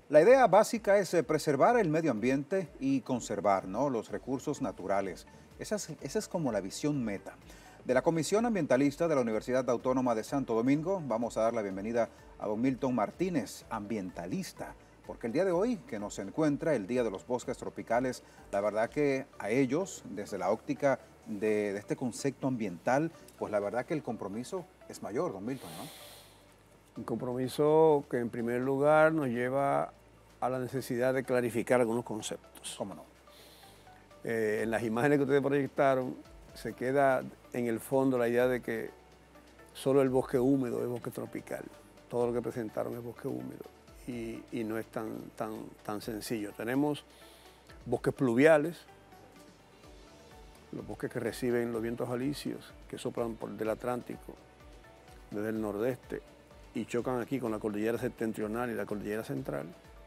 La idea básica es preservar el medio ambiente y conservar, ¿no?, los recursos naturales. Esa es como la visión meta. De la Comisión Ambientalista de la Universidad Autónoma de Santo Domingo, vamos a dar la bienvenida a don Milton Martínez, ambientalista, porque el día de hoy, que nos encuentra el Día de los Bosques Tropicales, la verdad que a ellos, desde la óptica de este concepto ambiental, pues la verdad que el compromiso es mayor, don Milton, ¿no? Un compromiso que en primer lugar nos lleva a la necesidad de clarificar algunos conceptos. ¿Cómo no? En las imágenes que ustedes proyectaron se queda en el fondo la idea de que solo el bosque húmedo es bosque tropical. Todo lo que presentaron es bosque húmedo y no es tan sencillo. Tenemos bosques pluviales, los bosques que reciben los vientos alisios que soplan del Atlántico, desde el nordeste, y chocan aquí con la cordillera septentrional y la cordillera central.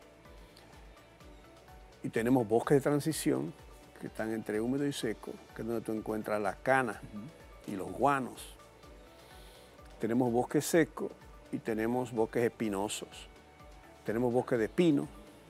Y tenemos bosques de transición que están entre húmedo y seco, que es donde tú encuentras las canas y los guanos. Tenemos bosques secos y tenemos bosques espinosos. Tenemos bosques de pino,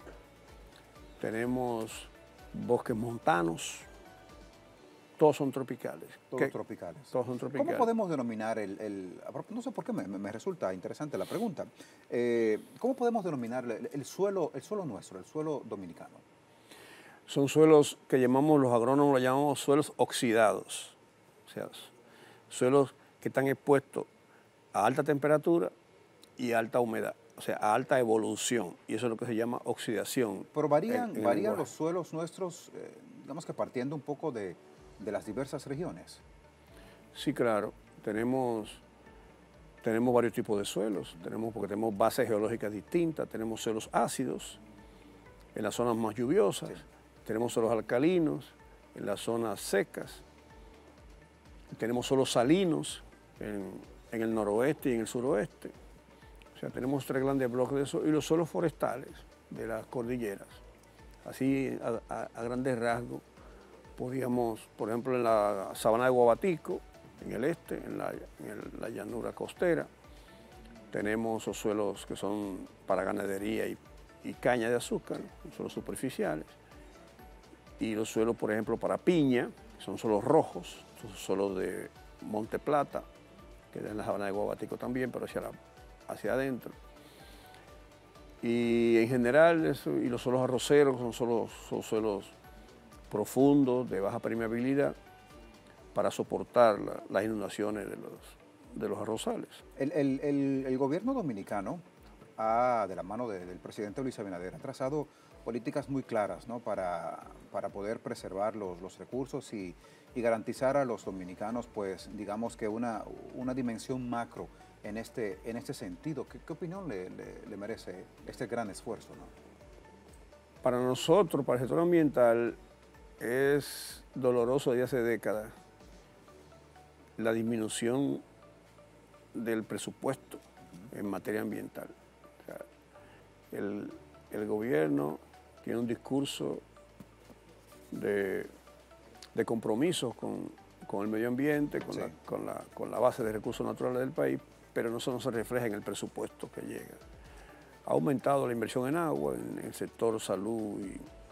tenemos bosques montanos. Todos son tropicales. Todos tropicales. Todos son tropicales. ¿Cómo podemos denominar no sé por qué me resulta interesante la pregunta, ¿cómo podemos denominar el suelo nuestro, el suelo dominicano? Son suelos que los agrónomos lo llamamos suelos oxidados, o sea, suelos que están expuestos a alta temperatura y alta humedad, o sea, a alta evolución, y eso es lo que se llama oxidación. Pero varían los suelos nuestros, digamos que partiendo un poco de las diversas regiones. Sí, claro. Tenemos varios tipos de suelos. Porque tenemos bases geológicas distintas. Tenemos suelos ácidos en las zonas más lluviosas. Sí. Tenemos suelos alcalinos en las zonas secas. Tenemos suelos salinos en el noroeste y en el suroeste. O sea, tenemos 3 grandes bloques de suelo y los suelos forestales de las cordilleras. Así, a grandes rasgos, podríamos, por ejemplo, en la sabana de Guabatico, en el este, en la llanura costera, tenemos esos suelos que son para ganadería y caña de azúcar, suelos superficiales, y los suelos, por ejemplo, para piña, que son suelos rojos, son suelos de Monte Plata, que es en la sabana de Guabatico también, pero hacia adentro. Y en general, y los suelos arroceros son suelos profundos, de baja permeabilidad, para soportar las inundaciones de los arrozales. El gobierno dominicano, de la mano del presidente Luis Abinader, ha trazado políticas muy claras, ¿no?, para poder preservar los recursos y garantizar a los dominicanos, pues, digamos que una dimensión macro en este sentido. ¿Qué opinión le merece este gran esfuerzo, ¿no? Para nosotros, para el sector ambiental, es doloroso desde hace décadas la disminución del presupuesto en materia ambiental. O sea, el gobierno tiene un discurso de compromisos con el medio ambiente, con la base de recursos naturales del país, pero eso no se refleja en el presupuesto que llega. Ha aumentado la inversión en agua, en el sector salud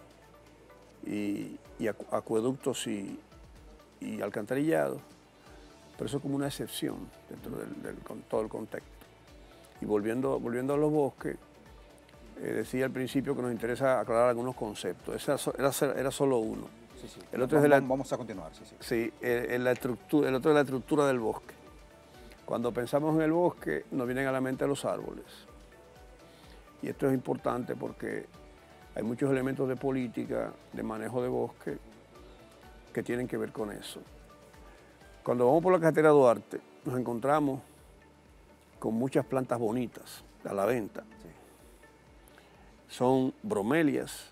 y acueductos y alcantarillados, pero eso es como una excepción dentro con todo el contexto. Y volviendo a los bosques, decía al principio que nos interesa aclarar algunos conceptos. Era solo uno. Sí, sí. El otro vamos a continuar. Sí, sí. Sí, el otro es la estructura del bosque. Cuando pensamos en el bosque, nos vienen a la mente los árboles. Y esto es importante porque hay muchos elementos de política, de manejo de bosque, que tienen que ver con eso. Cuando vamos por la carretera Duarte, nos encontramos con muchas plantas bonitas a la venta. Sí. Son bromelias,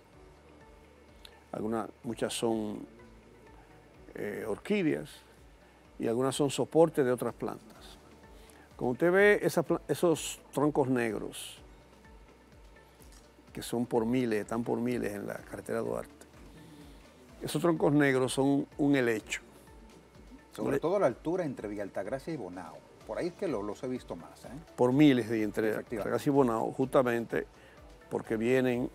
muchas son orquídeas y algunas son soportes de otras plantas. Como usted ve esos troncos negros, que son están por miles en la carretera Duarte, esos troncos negros son un helecho. Sobre todo a la altura entre Villa Altagracia y Bonao. Por ahí es que los he visto más, ¿eh? Por miles de entre Altagracia y Bonao, justamente porque vienen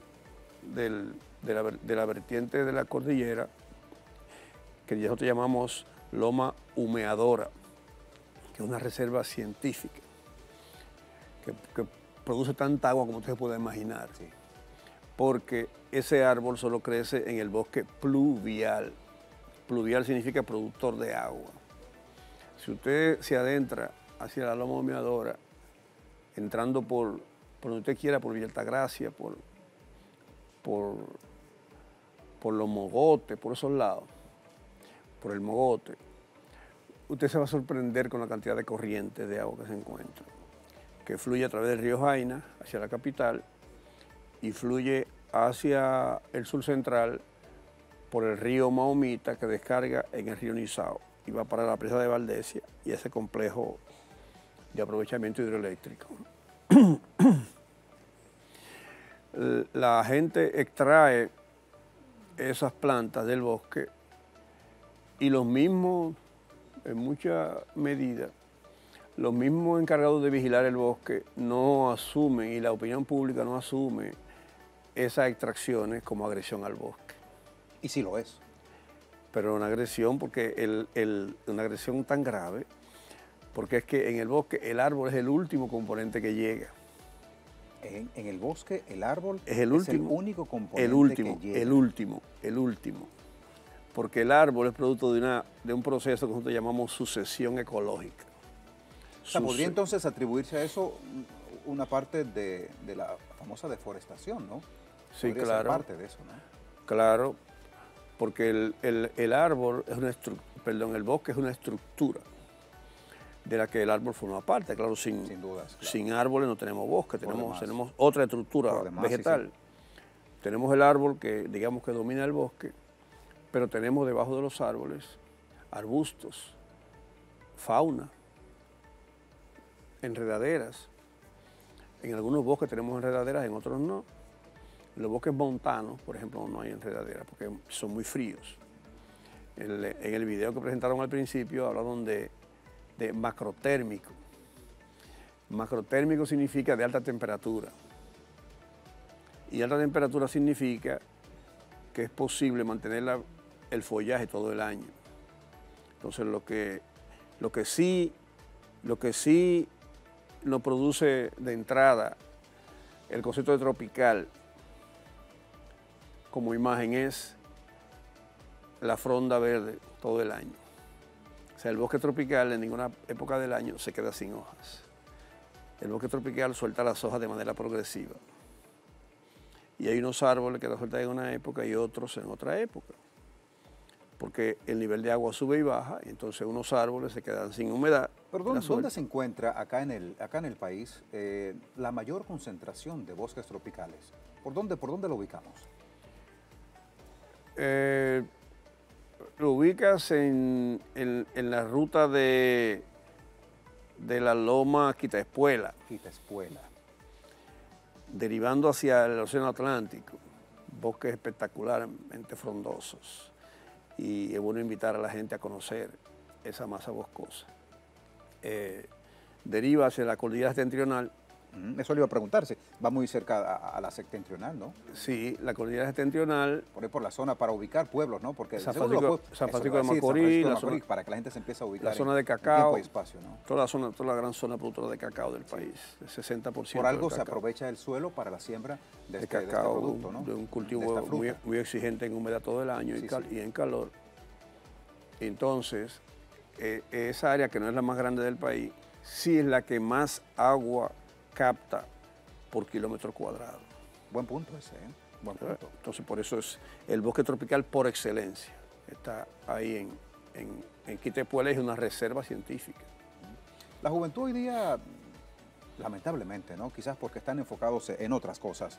de la vertiente de la cordillera, que nosotros llamamos loma humeadora, que es una reserva científica, que produce tanta agua como usted puede imaginar, Sí. porque ese árbol solo crece en el bosque pluvial. Pluvial significa productor de agua. Si usted se adentra hacia la loma humeadora, entrando por donde usted quiera, por Villa Altagracia, por los Mogotes, por esos lados, por el Mogote, usted se va a sorprender con la cantidad de corrientes de agua que se encuentra, que fluye a través del río Jaina hacia la capital y fluye hacia el sur central por el río Mahomita, que descarga en el río Nizao y va para la presa de Valdesia y ese complejo de aprovechamiento hidroeléctrico. La gente extrae esas plantas del bosque y los mismos, en mucha medida, los mismos encargados de vigilar el bosque no asumen, y la opinión pública no asume esas extracciones como agresión al bosque. Y sí lo es. Pero una agresión, porque una agresión tan grave, porque es que en el bosque el árbol es el último componente que llega. En el bosque el árbol es el único componente que llega. El último. Porque el árbol es producto de un proceso que nosotros llamamos sucesión ecológica. O sea, ¿podría entonces atribuirse a eso una parte de la famosa deforestación, no? Sí, Podría claro. ser parte de eso, ¿no? Claro, porque el árbol es el bosque es una estructura de la que el árbol forma parte. Claro, sin dudas, claro. Sin árboles no tenemos bosque, tenemos otra estructura vegetal. Sí. Tenemos el árbol que, digamos, que domina el bosque, pero tenemos debajo de los árboles arbustos, fauna, enredaderas. En algunos bosques tenemos enredaderas, en otros no. En los bosques montanos, por ejemplo, no hay enredaderas porque son muy fríos. En el video que presentaron al principio hablaron de macrotérmico. Macrotérmico significa de alta temperatura. Y alta temperatura significa que es posible mantener el follaje todo el año. Entonces lo que sí nos produce de entrada el concepto de tropical como imagen es la fronda verde todo el año. O sea, el bosque tropical en ninguna época del año se queda sin hojas. El bosque tropical suelta las hojas de manera progresiva. Y hay unos árboles que las sueltan en una época y otros en otra época. Porque el nivel de agua sube y baja, y entonces unos árboles se quedan sin humedad. Pero ¿dónde se encuentra acá en el país la mayor concentración de bosques tropicales? ¿Por dónde lo ubicamos? Lo ubicas en la ruta de la loma Quitaespuela. Quitaespuela. Derivando hacia el Océano Atlántico, bosques espectacularmente frondosos. Y es bueno invitar a la gente a conocer esa masa boscosa. Deriva hacia la cordillera septentrional. Eso le iba a preguntarse, va muy cerca a la septentrional, ¿no? Sí, la cordillera septentrional. Por ahí por la zona para ubicar pueblos, ¿no? Porque San Francisco de Macorís, para que la gente se empiece a ubicar. La zona de cacao. Tiempo y espacio, ¿no? Toda la gran zona productora de cacao del país, el 60%. Por algo se aprovecha el suelo para la siembra de cacao, este producto, ¿no? De un cultivo muy exigente en humedad todo el año y en calor. Entonces, esa área que no es la más grande del país, sí es la que más agua capta por kilómetro cuadrado. Buen punto ese, ¿eh? Buen punto. Entonces, por eso es el bosque tropical por excelencia. Está ahí en Quitaespuela, es una reserva científica. La juventud hoy día, lamentablemente, ¿no? Quizás porque están enfocados en otras cosas,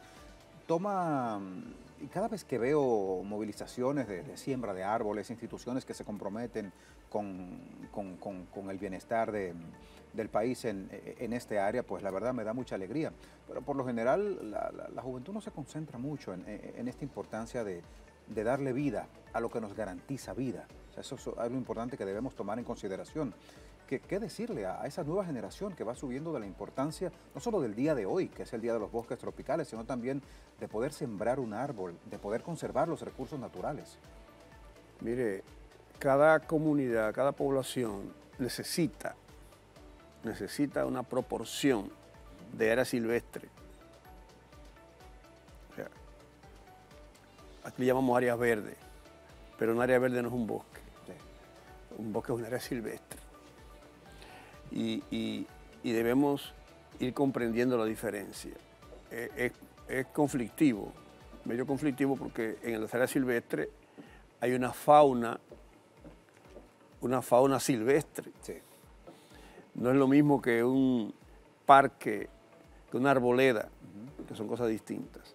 y cada vez que veo movilizaciones de siembra de árboles, instituciones que se comprometen con el bienestar del país en este área, pues la verdad me da mucha alegría. Pero por lo general la juventud no se concentra mucho en esta importancia de darle vida a lo que nos garantiza vida. O sea, eso es algo importante que debemos tomar en consideración. ¿qué decirle a esa nueva generación que va subiendo de la importancia, no solo del día de hoy, que es el Día de los Bosques Tropicales, sino también de poder sembrar un árbol, de poder conservar los recursos naturales? Mire, cada comunidad, cada población necesita una proporción de área silvestre. O sea, aquí le llamamos áreas verdes, pero un área verde no es un bosque. Un bosque es un área silvestre. Y debemos ir comprendiendo la diferencia. Es conflictivo, medio conflictivo, porque en las áreas silvestres hay una fauna silvestre. Sí. No es lo mismo que un parque, que una arboleda, que son cosas distintas.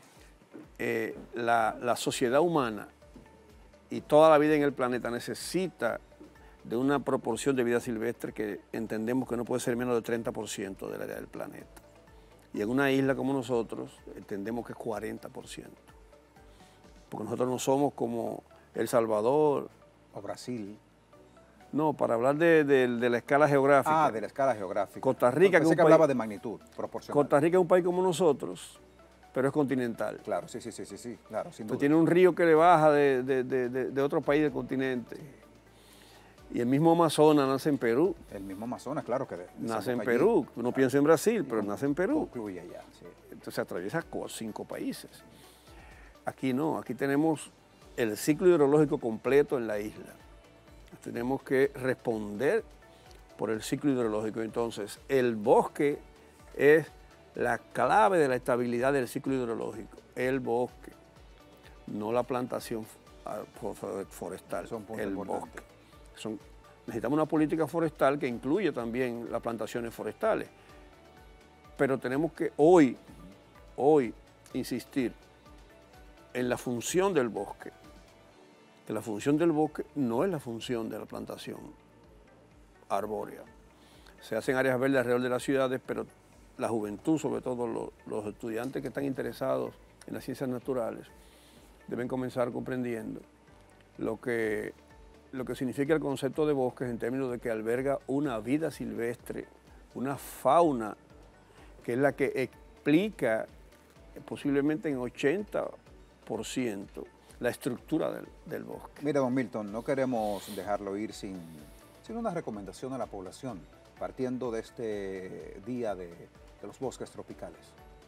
La sociedad humana y toda la vida en el planeta necesita de una proporción de vida silvestre que entendemos que no puede ser menos del 30% del área del planeta. Y en una isla como nosotros entendemos que es 40%. Porque nosotros no somos como El Salvador. O Brasil. No, para hablar de la escala geográfica. Ah, de la escala geográfica. Costa Rica, Pensé que hablaba de magnitud proporcional. Costa Rica es un país como nosotros, pero es continental. Claro, sí, claro, sin duda. Tiene un río que le baja de otro país del continente. Y el mismo Amazonas nace en Perú. El mismo Amazonas, claro que nace en Perú. Uno piensa en Brasil, pero nace en Perú. Concluye allá, sí. Entonces atraviesa 5 países. Aquí no, aquí tenemos el ciclo hidrológico completo en la isla. Tenemos que responder por el ciclo hidrológico. Entonces, el bosque es la clave de la estabilidad del ciclo hidrológico. El bosque, no la plantación forestal, el bosque. Necesitamos una política forestal que incluya también las plantaciones forestales. Pero tenemos que hoy insistir en la función del bosque. Que la función del bosque no es la función de la plantación arbórea. Se hacen áreas verdes alrededor de las ciudades, pero la juventud, sobre todo los estudiantes que están interesados en las ciencias naturales, deben comenzar comprendiendo lo que significa el concepto de bosques en términos de que alberga una vida silvestre, una fauna, que es la que explica posiblemente en 80% la estructura del bosque. Mira, don Milton, no queremos dejarlo ir sin una recomendación a la población, partiendo de este día de los bosques tropicales.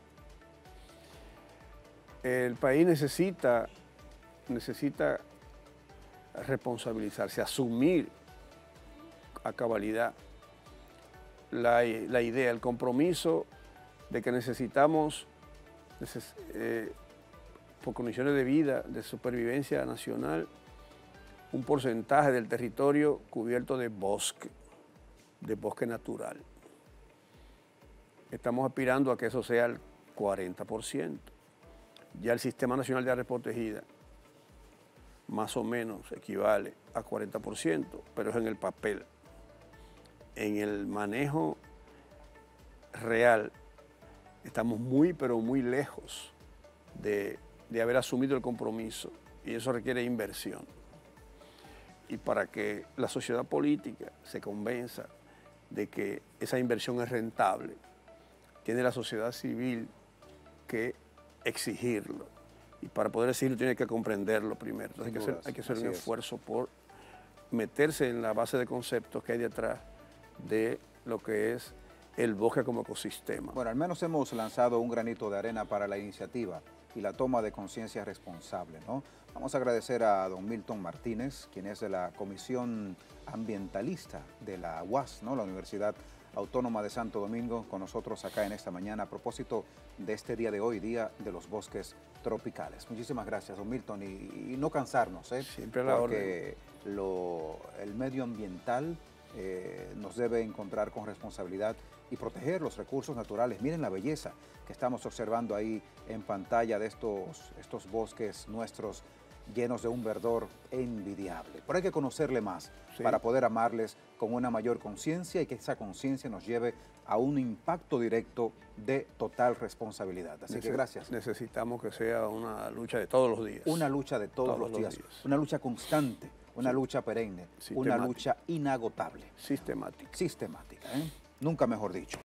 El país necesita responsabilizarse, asumir a cabalidad la idea, el compromiso de que necesitamos por condiciones de vida, de supervivencia nacional, un porcentaje del territorio cubierto de bosque natural. Estamos aspirando a que eso sea el 40%. Ya el Sistema Nacional de Áreas Protegidas más o menos equivale a 40%, pero es en el papel. En el manejo real estamos muy, pero muy lejos de haber asumido el compromiso, y eso requiere inversión. Y para que la sociedad política se convenza de que esa inversión es rentable, tiene la sociedad civil que exigirlo. Y para poder exigirlo tiene que comprenderlo primero. Entonces hay que hacer un esfuerzo por meterse en la base de conceptos que hay detrás de lo que es el bosque como ecosistema. Bueno, al menos hemos lanzado un granito de arena para la iniciativa y la toma de conciencia responsable, ¿no? Vamos a agradecer a don Milton Martínez, quien es de la Comisión Ambientalista de la UAS, ¿no? La Universidad Autónoma de Santo Domingo, con nosotros acá en esta mañana a propósito de este día de hoy, Día de los Bosques Tropicales. Muchísimas gracias, don Milton, y no cansarnos, Siempre a la porque el medio ambiental nos debe encontrar con responsabilidad y proteger los recursos naturales. Miren la belleza que estamos observando ahí en pantalla de estos bosques nuestros llenos de un verdor envidiable. Pero hay que conocerle más para poder amarles con una mayor conciencia y que esa conciencia nos lleve a un impacto directo de total responsabilidad. Así que gracias. Necesitamos que sea una lucha de todos los días. Una lucha de todos los días. Una lucha constante, una lucha perenne, una lucha inagotable. Sistemática. Sistemática, ¿eh? Nunca mejor dicho.